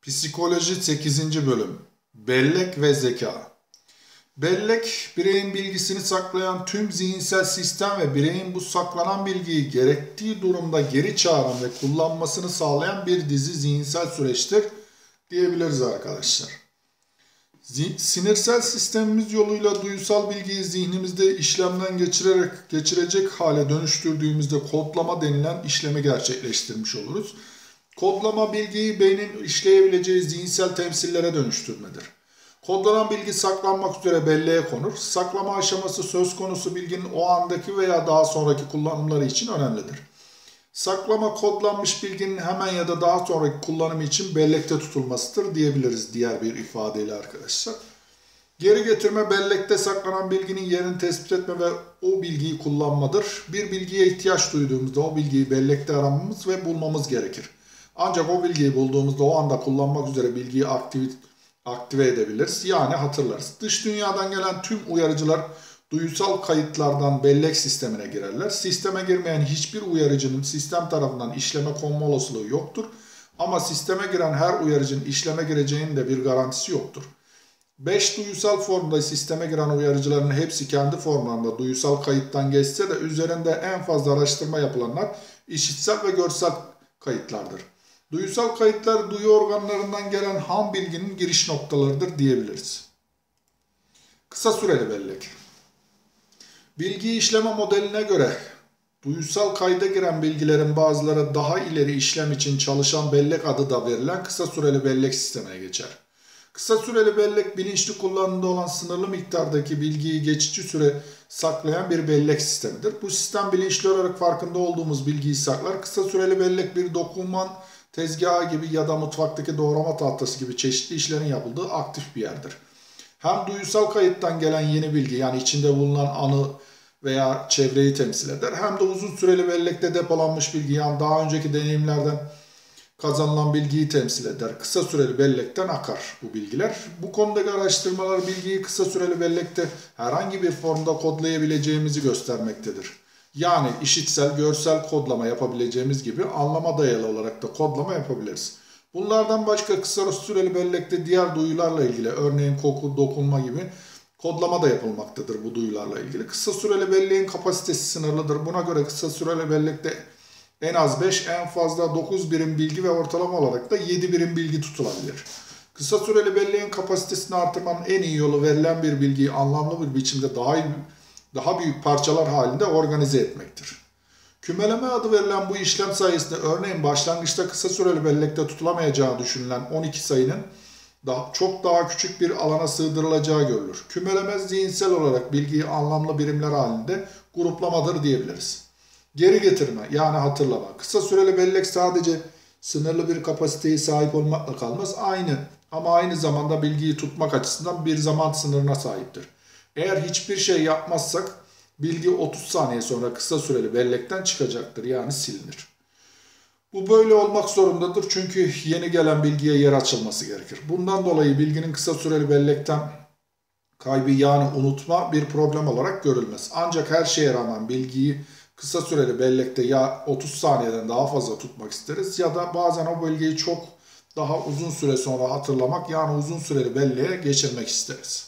Psikoloji 8. Bölüm. Bellek ve zeka. Bellek, bireyin bilgisini saklayan tüm zihinsel sistem ve bireyin bu saklanan bilgiyi gerektiği durumda geri çağıran ve kullanmasını sağlayan bir dizi zihinsel süreçtir diyebiliriz arkadaşlar. Sinirsel sistemimiz yoluyla duysal bilgiyi zihnimizde işlemden geçirecek hale dönüştürdüğümüzde kodlama denilen işlemi gerçekleştirmiş oluruz. Kodlama bilgiyi beynin işleyebileceği zihinsel temsillere dönüştürmedir. Kodlanan bilgi saklanmak üzere belleğe konur. Saklama aşaması söz konusu bilginin o andaki veya daha sonraki kullanımları için önemlidir. Saklama kodlanmış bilginin hemen ya da daha sonraki kullanımı için bellekte tutulmasıdır diyebiliriz diğer bir ifadeyle arkadaşlar. Geri getirme bellekte saklanan bilginin yerini tespit etme ve o bilgiyi kullanmadır. Bir bilgiye ihtiyaç duyduğumuzda o bilgiyi bellekte aramamız ve bulmamız gerekir. Ancak o bilgiyi bulduğumuzda o anda kullanmak üzere bilgiyi aktive edebiliriz. Yani hatırlarız. Dış dünyadan gelen tüm uyarıcılar duysal kayıtlardan bellek sistemine girerler. Sisteme girmeyen hiçbir uyarıcının sistem tarafından işleme konma olasılığı yoktur. Ama sisteme giren her uyarıcının işleme gireceğinin de bir garantisi yoktur. 5 duysal formda sisteme giren uyarıcıların hepsi kendi formlarında duysal kayıttan geçse de üzerinde en fazla araştırma yapılanlar işitsel ve görsel kayıtlardır. Duysal kayıtlar duyu organlarından gelen ham bilginin giriş noktalarıdır diyebiliriz. Kısa süreli bellek. Bilgi işleme modeline göre duysal kayda giren bilgilerin bazıları daha ileri işlem için çalışan bellek adı da verilen kısa süreli bellek sistemine geçer. Kısa süreli bellek bilinçli kullanımda olan sınırlı miktardaki bilgiyi geçici süre saklayan bir bellek sistemidir. Bu sistem bilinçli olarak farkında olduğumuz bilgiyi saklar. Kısa süreli bellek bir doküman tezgahı gibi ya da mutfaktaki doğrama tahtası gibi çeşitli işlerin yapıldığı aktif bir yerdir. Hem duysal kayıttan gelen yeni bilgi yani içinde bulunan anı veya çevreyi temsil eder hem de uzun süreli bellekte depolanmış bilgi yani daha önceki deneyimlerden kazanılan bilgiyi temsil eder. Kısa süreli bellekten akar bu bilgiler. Bu konudaki araştırmalar bilgiyi kısa süreli bellekte herhangi bir formda kodlayabileceğimizi göstermektedir. Yani işitsel, görsel kodlama yapabileceğimiz gibi anlama dayalı olarak da kodlama yapabiliriz. Bunlardan başka kısa süreli bellekte diğer duyularla ilgili örneğin koku, dokunma gibi kodlama da yapılmaktadır bu duyularla ilgili. Kısa süreli belleğin kapasitesi sınırlıdır. Buna göre kısa süreli bellekte en az 5, en fazla 9 birim bilgi ve ortalama olarak da 7 birim bilgi tutulabilir. Kısa süreli belleğin kapasitesini artırmanın en iyi yolu verilen bir bilgiyi anlamlı bir biçimde daha büyük parçalar halinde organize etmektir. Kümeleme adı verilen bu işlem sayesinde örneğin başlangıçta kısa süreli bellekte tutulamayacağı düşünülen 12 sayının çok daha küçük bir alana sığdırılacağı görülür. Kümeleme zihinsel olarak bilgiyi anlamlı birimler halinde gruplamadır diyebiliriz. Geri getirme yani hatırlama. Kısa süreli bellek sadece sınırlı bir kapasiteye sahip olmakla kalmaz. Aynı zamanda bilgiyi tutmak açısından bir zaman sınırına sahiptir. Eğer hiçbir şey yapmazsak bilgi 30 saniye sonra kısa süreli bellekten çıkacaktır yani silinir. Bu böyle olmak zorundadır çünkü yeni gelen bilgiye yer açılması gerekir. Bundan dolayı bilginin kısa süreli bellekten kaybı yani unutma bir problem olarak görülmez. Ancak her şeye rağmen bilgiyi kısa süreli bellekte ya 30 saniyeden daha fazla tutmak isteriz ya da bazen o bilgiyi çok daha uzun süre sonra hatırlamak yani uzun süreli belleğe geçirmek isteriz.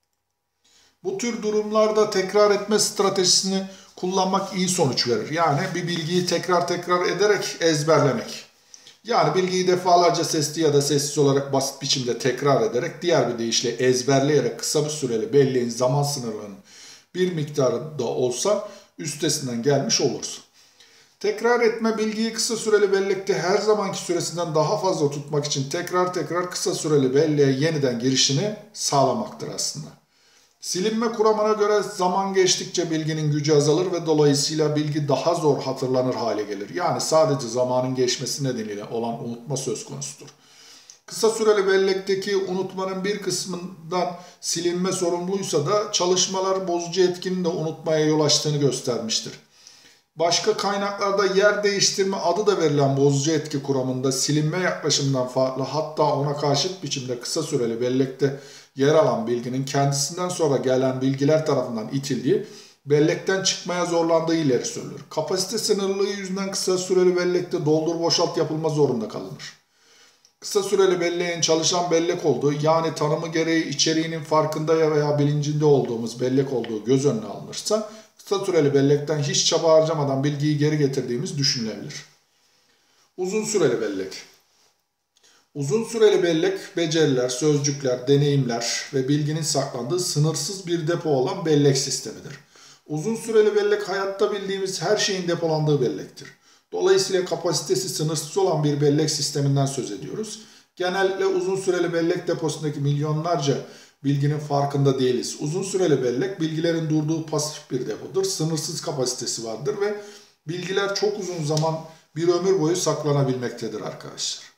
Bu tür durumlarda tekrar etme stratejisini kullanmak iyi sonuç verir. Yani bir bilgiyi tekrar ederek ezberlemek. Yani bilgiyi defalarca sesli ya da sessiz olarak basit biçimde tekrar ederek diğer bir deyişle ezberleyerek kısa bir süreli belleğin zaman sınırlarının bir miktarı da olsa üstesinden gelmiş oluruz. Tekrar etme bilgiyi kısa süreli bellekte her zamanki süresinden daha fazla tutmak için tekrar kısa süreli belleğe yeniden girişini sağlamaktır aslında. Silinme kuramına göre zaman geçtikçe bilginin gücü azalır ve dolayısıyla bilgi daha zor hatırlanır hale gelir. Yani sadece zamanın geçmesi nedeniyle olan unutma söz konusudur. Kısa süreli bellekteki unutmanın bir kısmından silinme sorumluysa da çalışmalar bozucu etkinin de unutmaya yol açtığını göstermiştir. Başka kaynaklarda yer değiştirme adı da verilen bozucu etki kuramında silinme yaklaşımından farklı hatta ona karşıt biçimde kısa süreli bellekte yer alan bilginin kendisinden sonra gelen bilgiler tarafından itildiği, bellekten çıkmaya zorlandığı ileri sürülür. Kapasite sınırlılığı yüzünden kısa süreli bellekte doldur boşalt yapılma zorunda kalınır. Kısa süreli belleğin çalışan bellek olduğu, yani tanımı gereği içeriğinin farkında veya bilincinde olduğumuz bellek olduğu göz önüne alınırsa, kısa süreli bellekten hiç çaba harcamadan bilgiyi geri getirdiğimiz düşünülebilir. Uzun süreli bellek. Uzun süreli bellek, beceriler, sözcükler, deneyimler ve bilginin saklandığı sınırsız bir depo olan bellek sistemidir. Uzun süreli bellek, hayatta bildiğimiz her şeyin depolandığı bellektir. Dolayısıyla kapasitesi sınırsız olan bir bellek sisteminden söz ediyoruz. Genellikle uzun süreli bellek deposundaki milyonlarca bilginin farkında değiliz. Uzun süreli bellek, bilgilerin durduğu pasif bir depodur. Sınırsız kapasitesi vardır ve bilgiler çok uzun zaman, bir ömür boyu saklanabilmektedir arkadaşlar.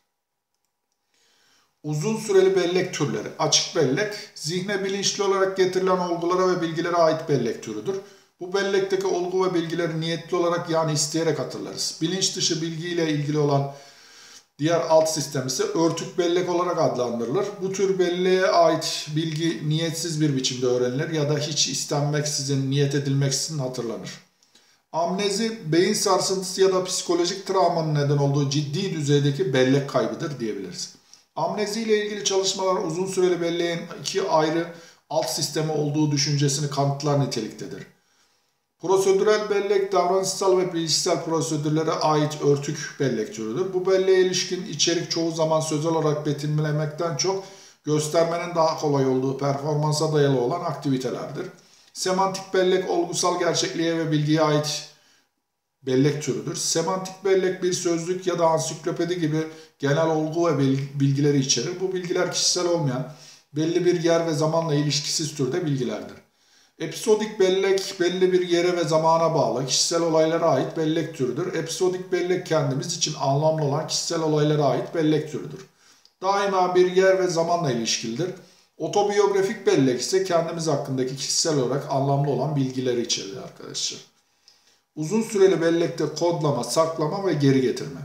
Uzun süreli bellek türleri. Açık bellek, zihne bilinçli olarak getirilen olgulara ve bilgilere ait bellek türüdür. Bu bellekteki olgu ve bilgileri niyetli olarak, yani isteyerek hatırlarız. Bilinç dışı bilgiyle ilgili olan diğer alt sistem ise örtük bellek olarak adlandırılır. Bu tür belleğe ait bilgi niyetsiz bir biçimde öğrenilir ya da hiç istenmeksizin, niyet edilmeksizin hatırlanır. Amnezi, beyin sarsıntısı ya da psikolojik travmanın neden olduğu ciddi düzeydeki bellek kaybıdır diyebiliriz. Amnezi ile ilgili çalışmalar uzun süreli belleğin iki ayrı alt sistemi olduğu düşüncesini kanıtlar niteliktedir. Prosedürel bellek, davranışsal ve bilişsel prosedürlere ait örtük bellek türüdür. Bu belleğe ilişkin içerik çoğu zaman sözel olarak betimlemekten çok göstermenin daha kolay olduğu performansa dayalı olan aktivitelerdir. Semantik bellek, olgusal gerçekliğe ve bilgiye ait bellek türüdür. Semantik bellek bir sözlük ya da ansiklopedi gibi genel olgu ve bilgileri içerir. Bu bilgiler kişisel olmayan, belli bir yer ve zamanla ilişkisiz türde bilgilerdir. Episodik bellek, belli bir yere ve zamana bağlı kişisel olaylara ait bellek türüdür. Episodik bellek, kendimiz için anlamlı olan kişisel olaylara ait bellek türüdür. Daima bir yer ve zamanla ilişkilidir. Otobiyografik bellek ise kendimiz hakkındaki kişisel olarak anlamlı olan bilgileri içerir arkadaşlar. Uzun süreli bellekte kodlama, saklama ve geri getirme.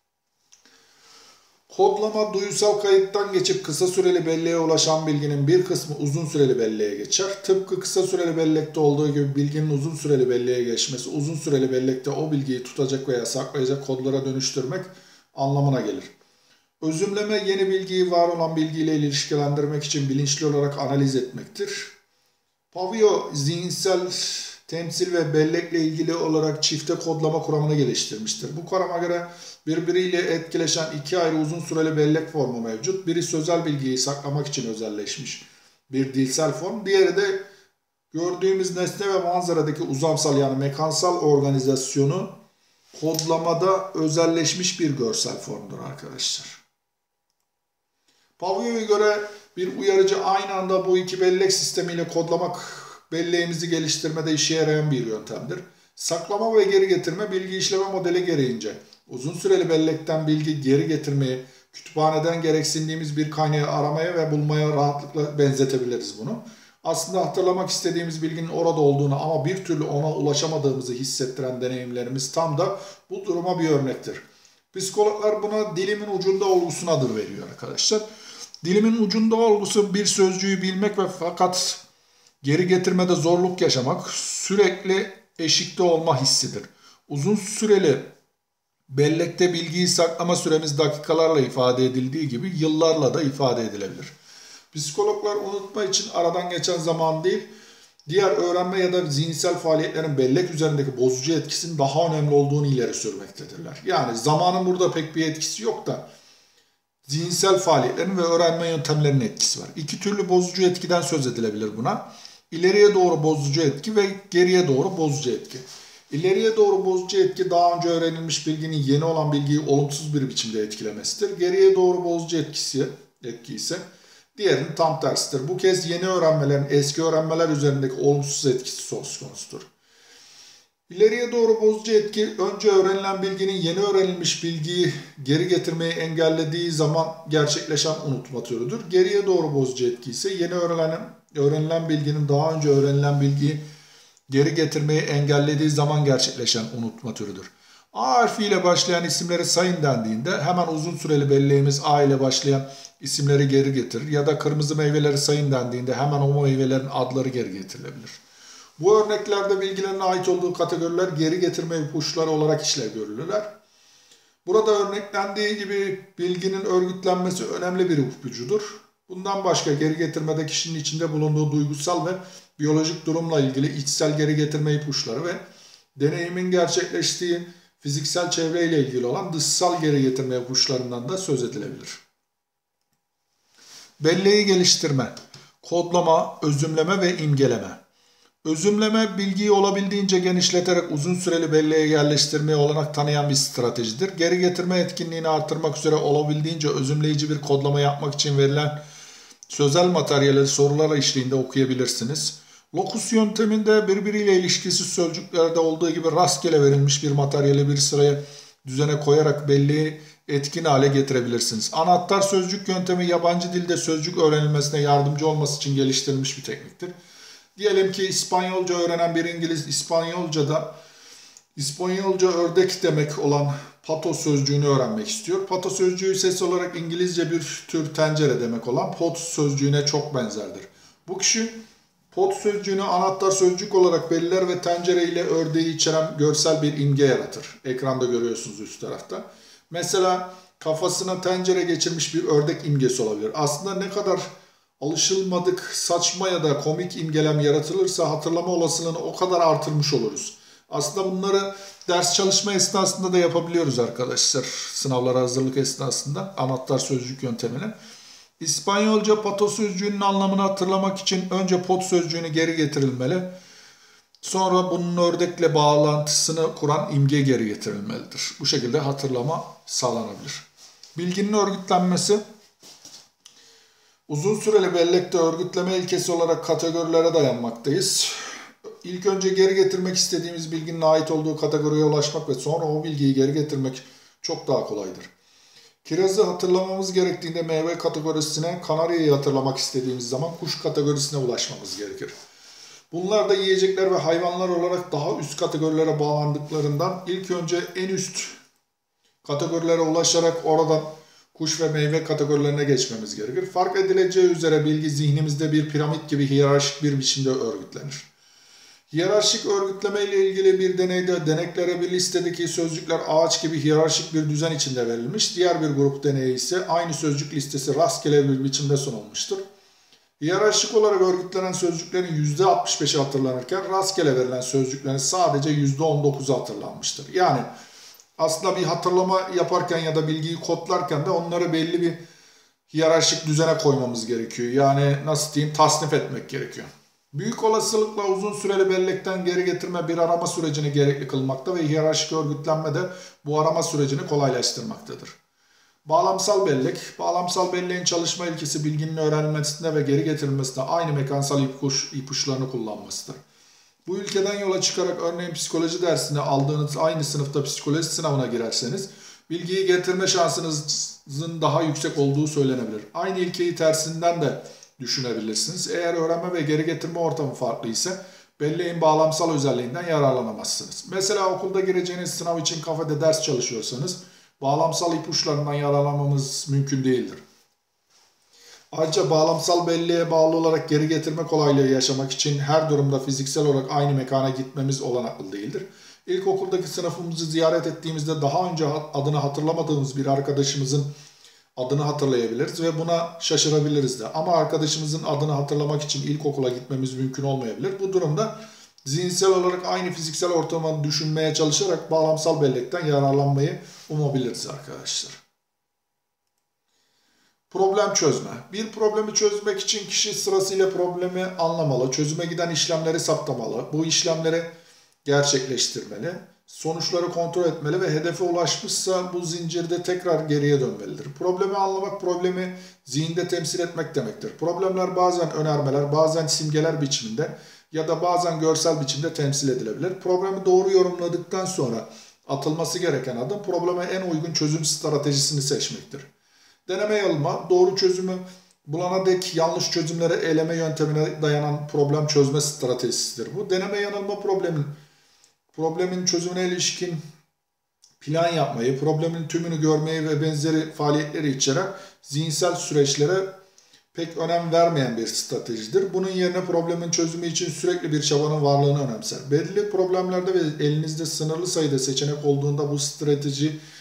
Kodlama, duysal kayıttan geçip kısa süreli belleğe ulaşan bilginin bir kısmı uzun süreli belleğe geçer. Tıpkı kısa süreli bellekte olduğu gibi bilginin uzun süreli belleğe geçmesi, uzun süreli bellekte o bilgiyi tutacak veya saklayacak kodlara dönüştürmek anlamına gelir. Özümleme, yeni bilgiyi var olan bilgiyle ilişkilendirmek için bilinçli olarak analiz etmektir. Pavio, zihinsel temsil ve bellekle ilgili olarak çifte kodlama kuramını geliştirmiştir. Bu kurama göre birbiriyle etkileşen iki ayrı uzun süreli bellek formu mevcut. Biri sözel bilgiyi saklamak için özelleşmiş bir dilsel form. Diğeri de gördüğümüz nesne ve manzaradaki uzamsal, yani mekansal organizasyonu kodlamada özelleşmiş bir görsel formdur arkadaşlar. Pavio'ya göre bir uyarıcı aynı anda bu iki bellek sistemiyle kodlamak belleğimizi geliştirmede işe yarayan bir yöntemdir. Saklama ve geri getirme, bilgi işleme modeli gereğince uzun süreli bellekten bilgi geri getirmeyi kütüphaneden gereksindiğimiz bir kaynağı aramaya ve bulmaya rahatlıkla benzetebiliriz bunu. Aslında hatırlamak istediğimiz bilginin orada olduğunu ama bir türlü ona ulaşamadığımızı hissettiren deneyimlerimiz tam da bu duruma bir örnektir. Psikologlar buna dilimin ucunda olgusuna adı veriyor arkadaşlar. Dilimin ucunda olgusu bir sözcüğü bilmek ve fakat geri getirmede zorluk yaşamak, sürekli eşikte olma hissidir. Uzun süreli bellekte bilgiyi saklama süremiz dakikalarla ifade edildiği gibi yıllarla da ifade edilebilir. Psikologlar unutma için aradan geçen zaman değil, diğer öğrenme ya da zihinsel faaliyetlerin bellek üzerindeki bozucu etkisinin daha önemli olduğunu ileri sürmektedirler. Yani zamanın burada pek bir etkisi yok da zihinsel faaliyetlerin ve öğrenme yöntemlerinin etkisi var. İki türlü bozucu etkiden söz edilebilir buna. İleriye doğru bozucu etki ve geriye doğru bozucu etki. İleriye doğru bozucu etki, daha önce öğrenilmiş bilginin yeni olan bilgiyi olumsuz bir biçimde etkilemesidir. Geriye doğru bozucu etki ise diğerinin tam tersidir. Bu kez yeni öğrenmelerin eski öğrenmeler üzerindeki olumsuz etkisi söz konusudur. İleriye doğru bozucu etki, önce öğrenilen bilginin yeni öğrenilmiş bilgiyi geri getirmeyi engellediği zaman gerçekleşen unutma türüdür. Geriye doğru bozucu etki ise yeni öğrenilen bilginin daha önce öğrenilen bilgiyi geri getirmeyi engellediği zaman gerçekleşen unutma türüdür. A harfiyle başlayan isimleri sayın dendiğinde hemen uzun süreli belleğimiz A ile başlayan isimleri geri getirir ya da kırmızı meyveleri sayın dendiğinde hemen o meyvelerin adları geri getirilebilir. Bu örneklerde bilgilerin ait olduğu kategoriler geri getirme ipuçları olarak işlev görülürler. Burada örneklendiği gibi bilginin örgütlenmesi önemli bir ipucudur. Bundan başka geri getirmede kişinin içinde bulunduğu duygusal ve biyolojik durumla ilgili içsel geri getirme ipuçları ve deneyimin gerçekleştiği fiziksel çevreyle ilgili olan dışsal geri getirme ipuçlarından da söz edilebilir. Belleği geliştirme, kodlama, özümleme ve imgeleme. Özümleme, bilgiyi olabildiğince genişleterek uzun süreli belleğe yerleştirmeye olanak tanıyan bir stratejidir. Geri getirme etkinliğini artırmak üzere olabildiğince özümleyici bir kodlama yapmak için verilen sözel materyalleri sorular eşliğinde okuyabilirsiniz. Lokus yönteminde birbiriyle ilişkisiz sözcüklerde olduğu gibi rastgele verilmiş bir materyali bir sıraya düzene koyarak belleği etkin hale getirebilirsiniz. Anahtar sözcük yöntemi yabancı dilde sözcük öğrenilmesine yardımcı olması için geliştirilmiş bir tekniktir. Diyelim ki İspanyolca öğrenen bir İngiliz İspanyolca ördek demek olan pato sözcüğünü öğrenmek istiyor. Pato sözcüğü ses olarak İngilizce bir tür tencere demek olan pot sözcüğüne çok benzerdir. Bu kişi pot sözcüğünü anahtar sözcük olarak belirler ve tencere ile ördeği içeren görsel bir imge yaratır. Ekranda görüyorsunuz üst tarafta. Mesela kafasına tencere geçirmiş bir ördek imgesi olabilir. Aslında ne kadar alışılmadık, saçma ya da komik imgelem yaratılırsa hatırlama olasılığını o kadar artırmış oluruz. Aslında bunları ders çalışma esnasında da yapabiliyoruz arkadaşlar. Sınavlara hazırlık esnasında anahtar sözcük yöntemini. İspanyolca pato sözcüğünün anlamını hatırlamak için önce pot sözcüğünü geri getirilmeli. Sonra bunun ördekle bağlantısını kuran imge geri getirilmelidir. Bu şekilde hatırlama sağlanabilir. Bilginin örgütlenmesi. Uzun süreli bellekte örgütleme ilkesi olarak kategorilere dayanmaktayız. İlk önce geri getirmek istediğimiz bilginin ait olduğu kategoriye ulaşmak ve sonra o bilgiyi geri getirmek çok daha kolaydır. Kirazı hatırlamamız gerektiğinde meyve kategorisine, kanaryayı hatırlamak istediğimiz zaman kuş kategorisine ulaşmamız gerekir. Bunlar da yiyecekler ve hayvanlar olarak daha üst kategorilere bağlandıklarından ilk önce en üst kategorilere ulaşarak oradan kuş ve meyve kategorilerine geçmemiz gerekir. Fark edileceği üzere bilgi zihnimizde bir piramit gibi hiyerarşik bir biçimde örgütlenir. Hiyerarşik örgütleme ile ilgili bir deneyde deneklere bir listedeki sözcükler ağaç gibi hiyerarşik bir düzen içinde verilmiş. Diğer bir grup deneyi ise aynı sözcük listesi rastgele bir biçimde sunulmuştur. Hiyerarşik olarak örgütlenen sözcüklerin %65'i hatırlanırken rastgele verilen sözcüklerin sadece %19'u hatırlanmıştır. Yani aslında bir hatırlama yaparken ya da bilgiyi kodlarken de onları belli bir hiyerarşik düzene koymamız gerekiyor. Yani nasıl diyeyim, tasnif etmek gerekiyor. Büyük olasılıkla uzun süreli bellekten geri getirme bir arama sürecini gerekli kılmakta ve hiyerarşik örgütlenme de bu arama sürecini kolaylaştırmaktadır. Bağlamsal bellek, bağlamsal belleğin çalışma ilkesi bilginin öğrenilmesinde ve geri getirilmesinde aynı mekansal ipuçlarını kullanmasıdır. Bu ülkeden yola çıkarak örneğin psikoloji dersini aldığınız aynı sınıfta psikoloji sınavına girerseniz bilgiyi getirme şansınızın daha yüksek olduğu söylenebilir. Aynı ilkeyi tersinden de düşünebilirsiniz. Eğer öğrenme ve geri getirme ortamı farklı ise belleğin bağlamsal özelliğinden yararlanamazsınız. Mesela okulda gireceğiniz sınav için kafede ders çalışıyorsanız bağlamsal ipuçlarından yararlanmamız mümkün değildir. Ayrıca bağlamsal belleğe bağlı olarak geri getirme kolaylığı yaşamak için her durumda fiziksel olarak aynı mekana gitmemiz olanaklı değildir. İlkokuldaki sınıfımızı ziyaret ettiğimizde daha önce adını hatırlamadığımız bir arkadaşımızın adını hatırlayabiliriz ve buna şaşırabiliriz de. Ama arkadaşımızın adını hatırlamak için ilkokula gitmemiz mümkün olmayabilir. Bu durumda zihinsel olarak aynı fiziksel ortamı düşünmeye çalışarak bağlamsal bellekten yararlanmayı umabiliriz arkadaşlar. Problem çözme. Bir problemi çözmek için kişi sırasıyla problemi anlamalı, çözüme giden işlemleri saptamalı, bu işlemleri gerçekleştirmeli, sonuçları kontrol etmeli ve hedefe ulaşmışsa bu zincirde tekrar geriye dönmelidir. Problemi anlamak, problemi zihinde temsil etmek demektir. Problemler bazen önermeler, bazen simgeler biçiminde ya da bazen görsel biçimde temsil edilebilir. Problemi doğru yorumladıktan sonra atılması gereken adım probleme en uygun çözüm stratejisini seçmektir. Deneme yanılma, doğru çözümü bulana dek yanlış çözümleri eleme yöntemine dayanan problem çözme stratejisidir. Bu deneme yanılma problemin çözümüne ilişkin plan yapmayı, problemin tümünü görmeyi ve benzeri faaliyetleri içeren zihinsel süreçlere pek önem vermeyen bir stratejidir. Bunun yerine problemin çözümü için sürekli bir çabanın varlığını önemser. Belirli problemlerde ve elinizde sınırlı sayıda seçenek olduğunda bu strateji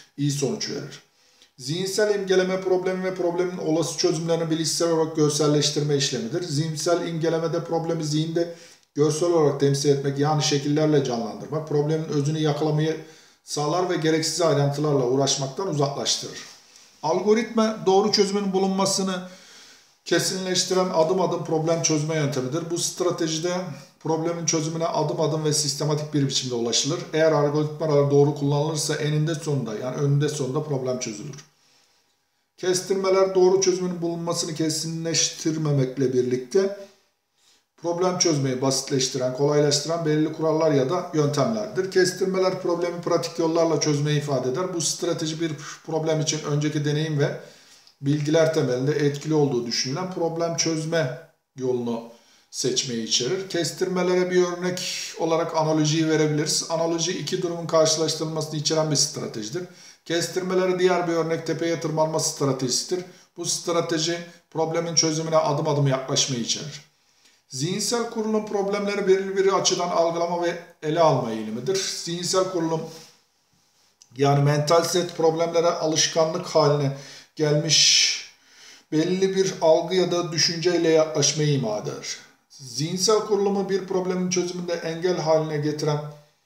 iyi sonuç verir. Zihinsel imgeleme problemi ve problemin olası çözümlerini bilişsel olarak görselleştirme işlemidir. Zihinsel imgelemede problemi zihinde görsel olarak temsil etmek, yani şekillerle canlandırmak, problemin özünü yakalamayı sağlar ve gereksiz ayrıntılarla uğraşmaktan uzaklaştırır. Algoritma doğru çözümün bulunmasını kesinleştiren adım adım problem çözme yöntemidir. Bu stratejide problemin çözümüne adım adım ve sistematik bir biçimde ulaşılır. Eğer algoritmalar doğru kullanılırsa eninde sonunda, yani önünde sonunda problem çözülür. Kestirmeler doğru çözümün bulunmasını kesinleştirmemekle birlikte problem çözmeyi basitleştiren, kolaylaştıran belirli kurallar ya da yöntemlerdir. Kestirmeler problemi pratik yollarla çözmeyi ifade eder. Bu strateji bir problem için önceki deneyim ve bilgiler temelinde etkili olduğu düşünülen problem çözme yolunu seçmeyi içerir. Kestirmelere bir örnek olarak analojiyi verebiliriz. Analoji iki durumun karşılaştırılmasını içeren bir stratejidir. Kestirmeleri diğer bir örnek tepeye tırmanma stratejisidir. Bu strateji problemin çözümüne adım adım yaklaşmayı içerir. Zihinsel kurulum problemleri belirli bir açıdan algılama ve ele alma eğilimidir. Zihinsel kurulum, yani mental set, problemlere alışkanlık haline gelmiş belli bir algı ya da düşünceyle yaklaşmayı ima eder. Zihinsel kurulumu bir problemin çözümünde engel haline getiren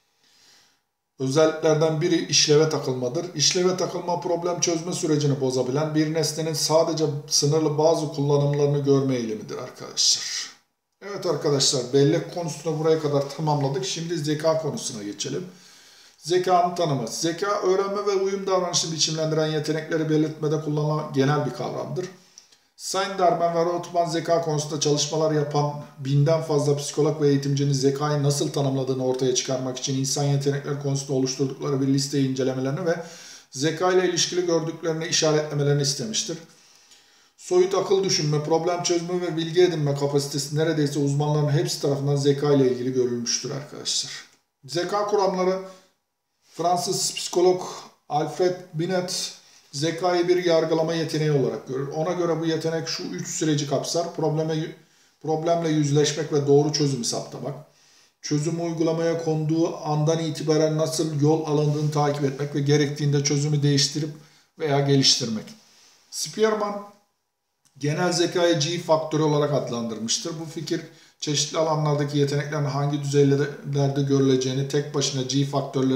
özelliklerden biri işleve takılmadır. İşleve takılma problem çözme sürecini bozabilen bir nesnenin sadece sınırlı bazı kullanımlarını görme eğilimidir arkadaşlar. Evet arkadaşlar, bellek konusunu buraya kadar tamamladık. Şimdi zeka konusuna geçelim. Zekanın tanımı. Zeka, öğrenme ve uyum davranışını biçimlendiren yetenekleri belirtmede kullanılan genel bir kavramdır. Steinderman ve Rotman zeka konusunda çalışmalar yapan binden fazla psikolog ve eğitimcinin zekayı nasıl tanımladığını ortaya çıkarmak için insan yetenekleri konusunda oluşturdukları bir listeyi incelemelerini ve zeka ile ilişkili gördüklerini işaretlemelerini istemiştir. Soyut akıl düşünme, problem çözme ve bilgi edinme kapasitesi neredeyse uzmanların hepsi tarafından zeka ile ilgili görülmüştür arkadaşlar. Zeka kuramları, Fransız psikolog Alfred Binet zekayı bir yargılama yeteneği olarak görür. Ona göre bu yetenek şu üç süreci kapsar: problemle yüzleşmek ve doğru çözümü saptamak, çözümü uygulamaya konduğu andan itibaren nasıl yol alındığını takip etmek ve gerektiğinde çözümü değiştirip veya geliştirmek. Spearman genel zekayı G faktörü olarak adlandırmıştır. Bu fikir çeşitli alanlardaki yeteneklerin hangi düzeylerde görüleceğini tek başına G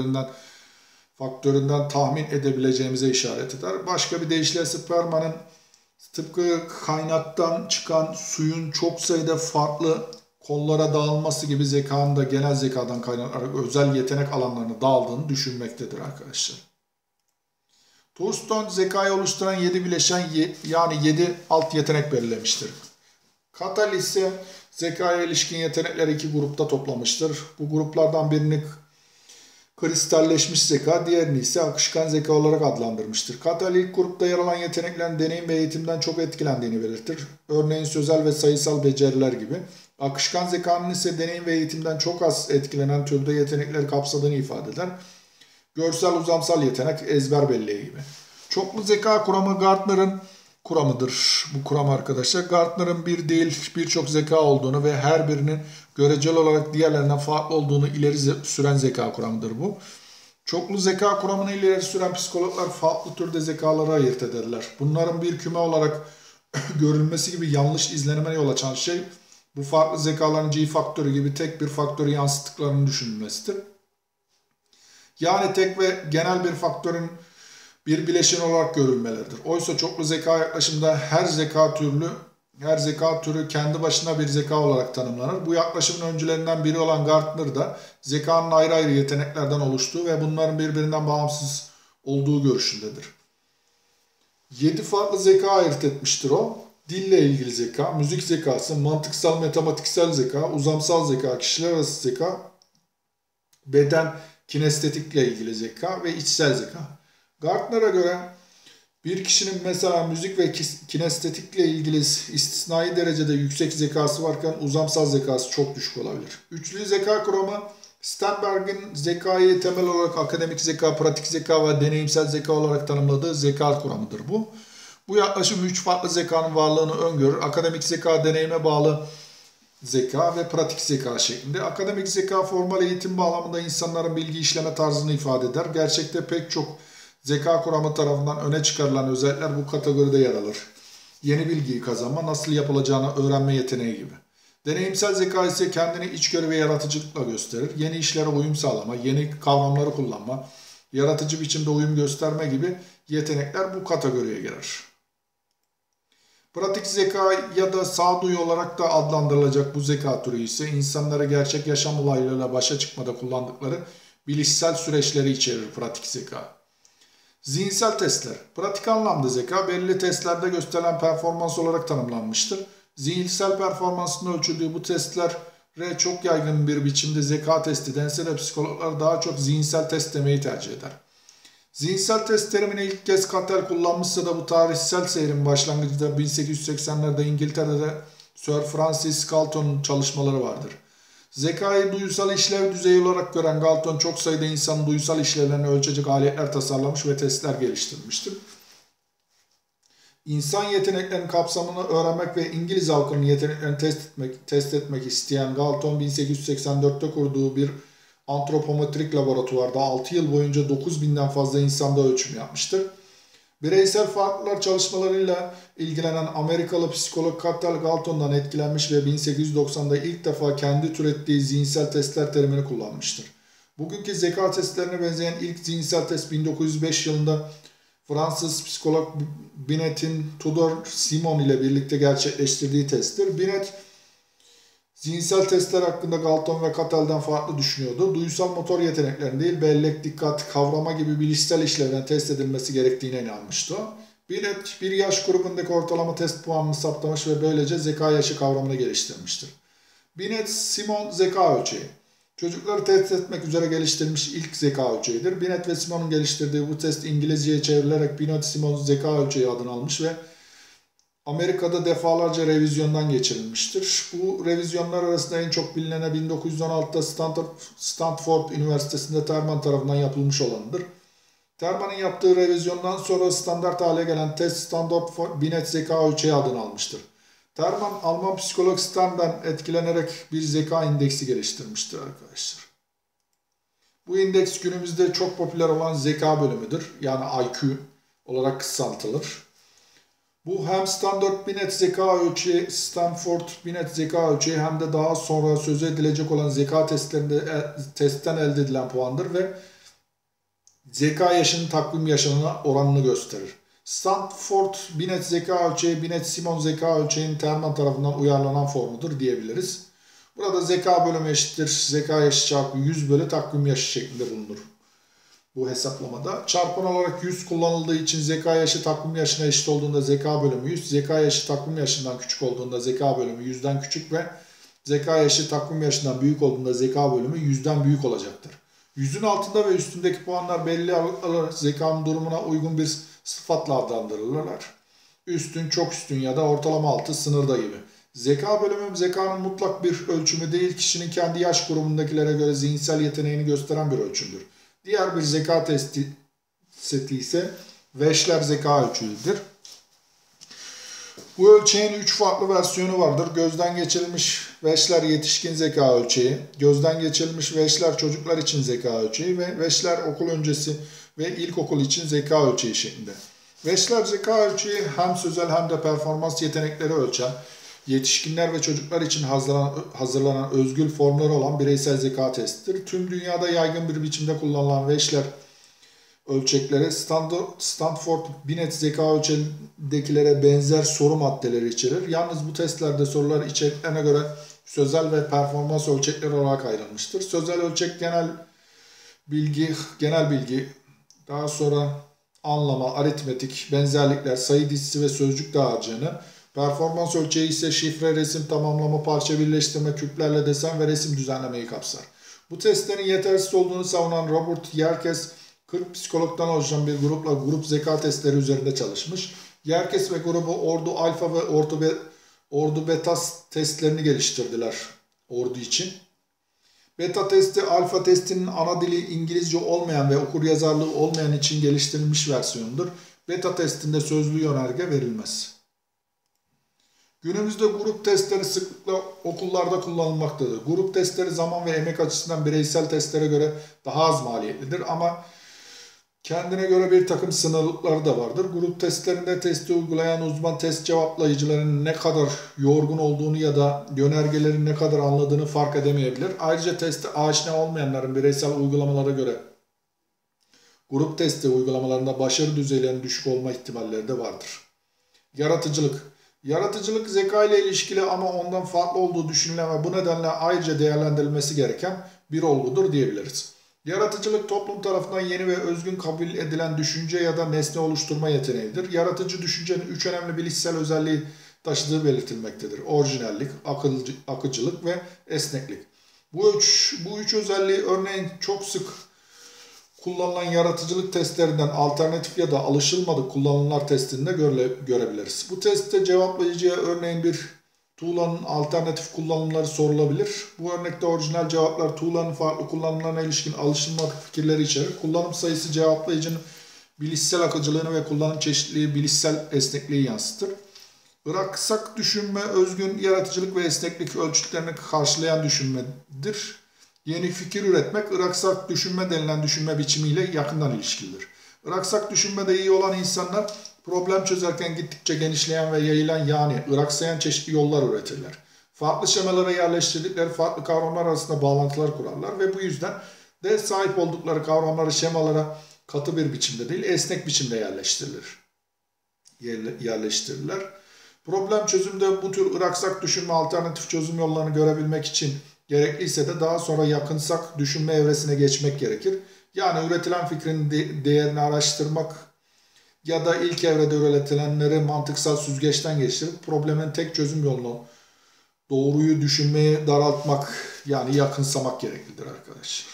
faktöründen tahmin edebileceğimize işaret eder. Başka bir deyişle Spearman'ın tıpkı kaynaktan çıkan suyun çok sayıda farklı kollara dağılması gibi zekanın da genel zekadan kaynaklarak özel yetenek alanlarına dağıldığını düşünmektedir arkadaşlar. Thurston zekayı oluşturan 7 bileşen, yani 7 alt yetenek belirlemiştir. Cattell ise zekaya ilişkin yetenekleri iki grupta toplamıştır. Bu gruplardan birini kristalleşmiş zeka, diğerini ise akışkan zeka olarak adlandırmıştır. Cattell ilk grupta yer alan yeteneklerin deneyim ve eğitimden çok etkilendiğini belirtir. Örneğin sözel ve sayısal beceriler gibi. Akışkan zekanın ise deneyim ve eğitimden çok az etkilenen türde yetenekleri kapsadığını ifade eder. Görsel uzamsal yetenek, ezber belleği gibi. Çoklu zeka kuramı Gartner'ın kuramıdır. Bu kuram arkadaşlar, Gartner'ın bir değil birçok zeka olduğunu ve her birinin görecel olarak diğerlerinden farklı olduğunu ileri süren zeka kuramıdır bu. Çoklu zeka kuramını ileri süren psikologlar farklı türde zekaları ayırt ederler. Bunların bir küme olarak görülmesi gibi yanlış izlenime yol açan şey, bu farklı zekaların G faktörü gibi tek bir faktörü yansıttıklarını düşünülmesidir. Yani tek ve genel bir faktörün bir bileşeni olarak görülmeleridir. Oysa çoklu zeka yaklaşımda her zeka türü kendi başına bir zeka olarak tanımlanır. Bu yaklaşımın öncülerinden biri olan Gartner da zekanın ayrı ayrı yeteneklerden oluştuğu ve bunların birbirinden bağımsız olduğu görüşündedir. 7 farklı zeka ayırt etmiştir o. Dille ilgili zeka, müzik zekası, mantıksal matematiksel zeka, uzamsal zeka, kişiler arası zeka, beden kinestetikle ilgili zeka ve içsel zeka. Gartner'a göre bir kişinin mesela müzik ve kinestetikle ilgili istisnai derecede yüksek zekası varken uzamsal zekası çok düşük olabilir. Üçlü zeka kuramı Sternberg'in zekayı temel olarak akademik zeka, pratik zeka ve deneyimsel zeka olarak tanımladığı zeka kuramıdır bu. Bu yaklaşım 3 farklı zekanın varlığını öngörür. Akademik zeka, deneyime bağlı zeka ve pratik zeka şeklinde. Akademik zeka formal eğitim bağlamında insanların bilgi işleme tarzını ifade eder. Gerçekte pek çok zeka kuramı tarafından öne çıkarılan özellikler bu kategoride yer alır. Yeni bilgiyi kazanma, nasıl yapılacağını öğrenme yeteneği gibi. Deneyimsel zeka ise kendini içgörü ve yaratıcılıkla gösterir. Yeni işlere uyum sağlama, yeni kavramları kullanma, yaratıcı biçimde uyum gösterme gibi yetenekler bu kategoriye girer. Pratik zeka ya da sağduyu olarak da adlandırılacak bu zeka türü ise insanlara gerçek yaşam olaylarıyla başa çıkmada kullandıkları bilişsel süreçleri içerir pratik zeka. Zihinsel testler. Pratik anlamda zeka belirli testlerde gösterilen performans olarak tanımlanmıştır. Zihinsel performansın ölçüldüğü bu testlere çok yaygın bir biçimde zeka testi dense de psikologlar daha çok zihinsel test demeyi tercih eder. Zihinsel test terimini ilk kez Cattell kullanmışsa da bu tarihsel seyrin başlangıcında 1880'lerde İngiltere'de Sir Francis Galton'un çalışmaları vardır. Zekayı duysal işlev düzeyi olarak gören Galton çok sayıda insanın duysal işlevlerini ölçecek aletler tasarlamış ve testler geliştirmiştir. İnsan yeteneklerinin kapsamını öğrenmek ve İngiliz halkının yeteneklerini test etmek isteyen Galton 1884'te kurduğu bir antropometrik laboratuvarda 6 yıl boyunca 9.000'den fazla insanda ölçüm yapmıştır. Bireysel farklılar çalışmalarıyla ilgilenen Amerikalı psikolog Cattell Galton'dan etkilenmiş ve 1890'da ilk defa kendi türettiği zihinsel testler terimini kullanmıştır. Bugünkü zeka testlerine benzeyen ilk zihinsel test 1905 yılında Fransız psikolog Binet'in Tudor Simon ile birlikte gerçekleştirdiği testtir. Binet, zihinsel testler hakkında Galton ve Cattell'den farklı düşünüyordu. Duysal motor yeteneklerin değil, bellek, dikkat, kavrama gibi bilişsel işlevlerin test edilmesi gerektiğine inanmıştı. Binet, bir yaş grubundaki ortalama test puanını saptamış ve böylece zeka yaşı kavramını geliştirmiştir. Binet, Simon zeka ölçeği. Çocukları test etmek üzere geliştirilmiş ilk zeka ölçeğidir. Binet ve Simon'un geliştirdiği bu test İngilizceye çevrilerek Binet-Simon zeka ölçeği adını almış ve Amerika'da defalarca revizyondan geçirilmiştir. Bu revizyonlar arasında en çok bilinene 1916'da Stanford Üniversitesi'nde Terman tarafından yapılmış olanıdır. Terman'ın yaptığı revizyondan sonra standart hale gelen test Stanford Binet zeka ölçeği adını almıştır. Terman, Alman psikolog Stern'den etkilenerek bir zeka indeksi geliştirmiştir arkadaşlar. Bu indeks günümüzde çok popüler olan zeka bölümüdür. Yani IQ olarak kısaltılır. Bu hem Stanford Binet zeka ölçeği hem de daha sonra söz edilecek olan zeka testten elde edilen puandır ve zeka yaşının takvim yaşına oranını gösterir. Stanford Binet zeka ölçeği, Binet-Simon zeka ölçeğinin Terman tarafından uyarlanan formudur diyebiliriz. Burada zeka bölümü eşittir zeka yaşı çarpı 100 bölü takvim yaşı şeklinde bulunur. Bu hesaplamada çarpan olarak 100 kullanıldığı için zeka yaşı takvim yaşına eşit olduğunda zeka bölümü 100, zeka yaşı takvim yaşından küçük olduğunda zeka bölümü 100'den küçük ve zeka yaşı takvim yaşından büyük olduğunda zeka bölümü 100'den büyük olacaktır. 100'ün altında ve üstündeki puanlar belli zekanın durumuna uygun bir sıfatla adlandırılırlar. Üstün, çok üstün ya da ortalama altı, sınırda gibi. Zeka bölümü zekanın mutlak bir ölçümü değil, kişinin kendi yaş grubundakilere göre zihinsel yeteneğini gösteren bir ölçümdür. Diğer bir zeka testi seti ise Wechsler zeka ölçütüdür. Bu ölçeğin 3 farklı versiyonu vardır. Gözden geçirilmiş Wechsler yetişkin zeka ölçeği, gözden geçirilmiş Wechsler çocuklar için zeka ölçeği ve Wechsler okul öncesi ve ilkokul için zeka ölçeği şeklinde. Wechsler zeka ölçeği hem sözel hem de performans yetenekleri ölçen, yetişkinler ve çocuklar için hazırlanan özgül formları olan bireysel zeka testidir. Tüm dünyada yaygın bir biçimde kullanılan Wechsler ölçekleri Stanford Binet zeka ölçeğindekilere benzer soru maddeleri içerir. Yalnız bu testlerde sorular içeriklerine göre sözel ve performans ölçekleri olarak ayrılmıştır. Sözel ölçek genel bilgi, daha sonra anlama, aritmetik, benzerlikler, sayı dizisi ve sözcük dağarcığını, performans ölçeği ise şifre, resim tamamlama, parça birleştirme, küplerle desen ve resim düzenlemeyi kapsar. Bu testlerin yetersiz olduğunu savunan Robert Yerkes, 40 psikologdan oluşan bir grupla grup zeka testleri üzerinde çalışmış. Yerkes ve grubu ordu alfa ve ordu beta testlerini geliştirdiler ordu için. Beta testi, alfa testinin ana dili İngilizce olmayan ve okuryazarlığı olmayan için geliştirilmiş versiyonudur. Beta testinde sözlü yönerge verilmez. Günümüzde grup testleri sıklıkla okullarda kullanılmaktadır. Grup testleri zaman ve emek açısından bireysel testlere göre daha az maliyetlidir ama Kendine göre bir takım sınırlıkları da vardır. Grup testlerinde testi uygulayan uzman test cevaplayıcıların ne kadar yorgun olduğunu ya da yönergelerin ne kadar anladığını fark edemeyebilir. Ayrıca teste aşina olmayanların bireysel uygulamalara göre grup testi uygulamalarında başarı düzeylerinin düşük olma ihtimalleri de vardır. Yaratıcılık. Yaratıcılık zeka ile ilişkili ama ondan farklı olduğu düşünülen ve bu nedenle ayrıca değerlendirilmesi gereken bir olgudur diyebiliriz. Yaratıcılık toplum tarafından yeni ve özgün kabul edilen düşünce ya da nesne oluşturma yeteneğidir. Yaratıcı düşüncenin 3 önemli bilişsel özelliği taşıdığı belirtilmektedir. Orijinallik, akıcılık ve esneklik. Bu üç özelliği örneğin çok sık kullanılan yaratıcılık testlerinden alternatif ya da alışılmadık kullanımlar testinde görebiliriz. Bu testte cevaplayıcıya örneğin bir tuğlanın alternatif kullanımları sorulabilir. Bu örnekte orijinal cevaplar tuğlanın farklı kullanımlarına ilişkin alışılmadık fikirleri içerir. Kullanım sayısı cevaplayıcının bilişsel akıcılığını ve kullanım çeşitliliği bilişsel esnekliği yansıtır. Bıraksak düşünme, özgün yaratıcılık ve esneklik ölçütlerini karşılayan düşünmedir. Yeni fikir üretmek, Iraksak düşünme denilen düşünme biçimiyle yakından ilişkilidir. Iraksak düşünmede iyi olan insanlar problem çözerken gittikçe genişleyen ve yayılan yani Iraksayan çeşitli yollar üretirler. Farklı şemalara yerleştirdikleri farklı kavramlar arasında bağlantılar kurarlar ve bu yüzden de sahip oldukları kavramları şemalara katı bir biçimde değil esnek biçimde yerleştirirler. Problem çözümde bu tür Iraksak düşünme alternatif çözüm yollarını görebilmek için gerekliyse de daha sonra yakınsak düşünme evresine geçmek gerekir. Yani üretilen fikrin değerini araştırmak ya da ilk evrede üretilenleri mantıksal süzgeçten geçirip problemin tek çözüm yolunu doğruyu düşünmeye daraltmak yani yakınsamak gereklidir arkadaşlar.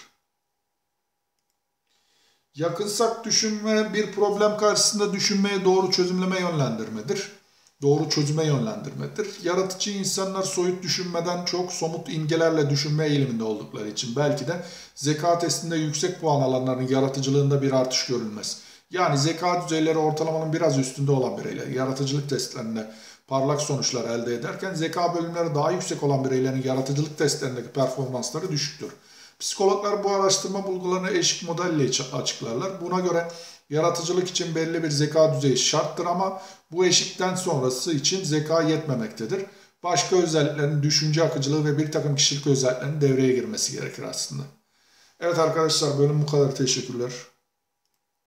Yakınsak düşünme bir problem karşısında düşünmeye doğru çözümleme yönlendirmedir. Doğru çözüme yönlendirmedir. Yaratıcı insanlar soyut düşünmeden çok somut imgelerle düşünme eğiliminde oldukları için belki de zeka testinde yüksek puan alanların yaratıcılığında bir artış görülmez. Yani zeka düzeyleri ortalamanın biraz üstünde olan bireyler yaratıcılık testlerinde parlak sonuçlar elde ederken zeka bölümleri daha yüksek olan bireylerin yaratıcılık testlerindeki performansları düşüktür. Psikologlar bu araştırma bulgularını eşik modelle açıklarlar. Buna göre yaratıcılık için belli bir zeka düzeyi şarttır ama bu eşikten sonrası için zeka yetmemektedir. Başka özelliklerin düşünce akıcılığı ve bir takım kişilik özelliklerinin devreye girmesi gerekir aslında. Evet arkadaşlar bölüm bu kadar. Teşekkürler.